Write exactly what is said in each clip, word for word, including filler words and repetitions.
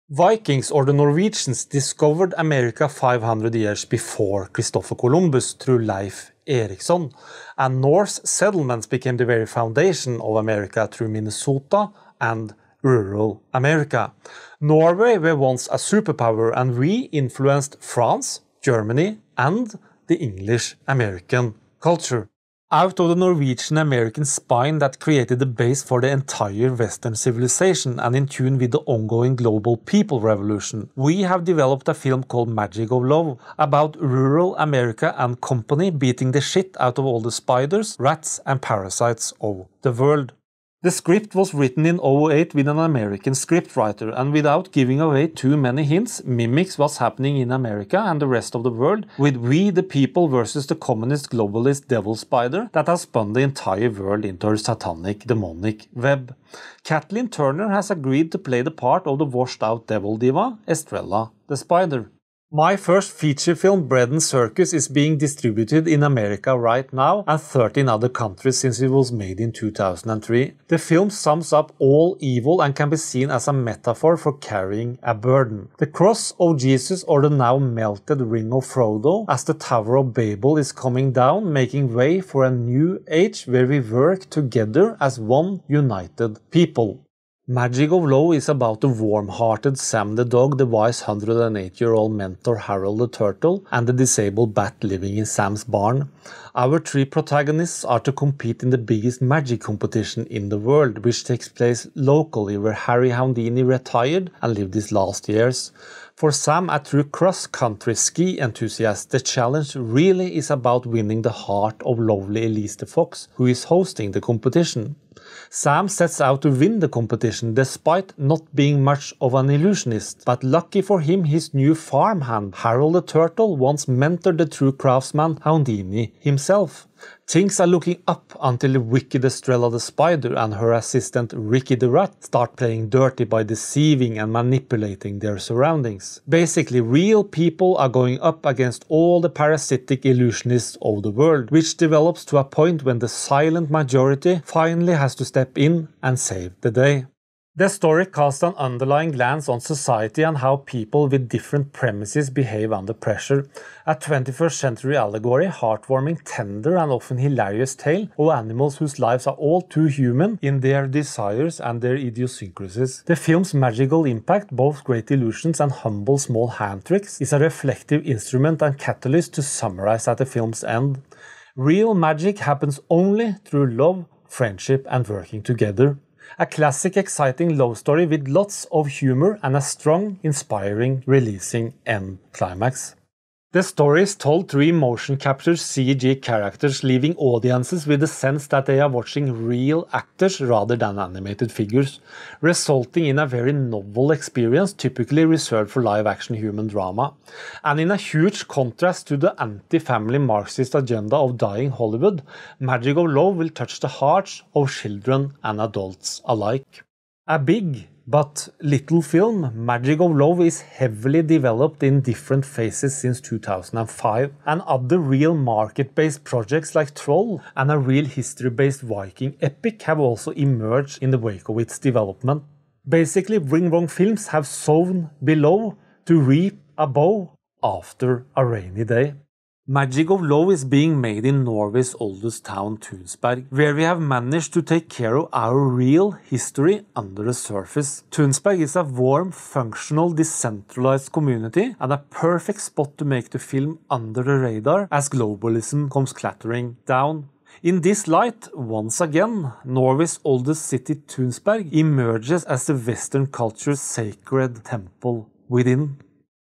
Vikings or the Norwegians discovered America five hundred years before Christopher Columbus through Leif Erikson, and Norse settlements became the very foundation of America through Minnesota and rural America. Norway were once a superpower, and we influenced France, Germany, and the English-American culture. Out of the Norwegian-American spine that created the base for the entire Western civilization and in tune with the ongoing global people revolution, we have developed a film called Magic of Love about rural America and company beating the shit out of all the spiders, rats and parasites of the world. The script was written in oh eight with an American scriptwriter, and without giving away too many hints, mimics what's happening in America and the rest of the world, with we the people versus the communist globalist devil spider that has spun the entire world into her satanic demonic web. Kathleen Turner has agreed to play the part of the washed out devil diva, Estrella the Spider. My first feature film, Bread and Circus, is being distributed in America right now and thirteen other countries since it was made in two thousand three. The film sums up all evil and can be seen as a metaphor for carrying a burden. The cross of Jesus or the now melted ring of Frodo as the Tower of Babel is coming down, making way for a new age where we work together as one united people. Magic of Love is about the warm-hearted Sam the dog, the wise one hundred eight-year-old mentor Harold the turtle, and the disabled bat living in Sam's barn. Our three protagonists are to compete in the biggest magic competition in the world, which takes place locally where Harry Houdini retired and lived his last years. For Sam, a true cross-country ski enthusiast, the challenge really is about winning the heart of lovely Elise the Fox, who is hosting the competition. Sam sets out to win the competition despite not being much of an illusionist, but lucky for him his new farmhand Harold the Turtle once mentored the true craftsman Houdini himself. Things are looking up until the wicked Estrella the Spider and her assistant Ricky the Rat start playing dirty by deceiving and manipulating their surroundings. Basically, real people are going up against all the parasitic illusionists of the world, which develops to a point when the silent majority finally has to step in and save the day. The story casts an underlying glance on society and how people with different premises behave under pressure. A twenty-first century allegory, heartwarming, tender and often hilarious tale of animals whose lives are all too human in their desires and their idiosyncrasies. The film's magical impact, both great illusions and humble small hand tricks, is a reflective instrument and catalyst to summarize at the film's end. Real magic happens only through love, friendship and working together. A classic, exciting love story with lots of humor and a strong, inspiring, releasing end climax. The story is told through emotion-captured C G characters, leaving audiences with the sense that they are watching real actors rather than animated figures, resulting in a very novel experience typically reserved for live-action human drama, and in a huge contrast to the anti-family Marxist agenda of dying Hollywood. Magic of Love will touch the hearts of children and adults alike. A big but little film, Magic of Love is heavily developed in different phases since two thousand five, and other real market-based projects like Troll and a real history-based Viking epic have also emerged in the wake of its development. Basically, Ring Wrong Films have sown below to reap above after a rainy day. Magic of Love is being made in Norway's oldest town, Tunsberg, where we have managed to take care of our real history under the surface. Tunsberg is a warm, functional, decentralized community and a perfect spot to make the film under the radar as globalism comes clattering down. In this light, once again, Norway's oldest city, Tunsberg, emerges as the Western culture's sacred temple within.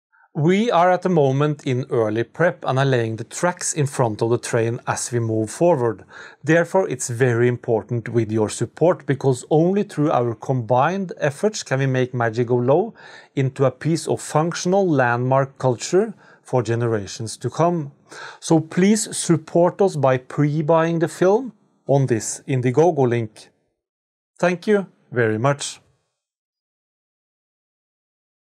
We are at the moment in early prep and are laying the tracks in front of the train as we move forward. Therefore, it's very important with your support, because only through our combined efforts can we make Magic of Love into a piece of functional landmark culture for generations to come. So please support us by pre-buying the film on this Indiegogo link. Thank you very much.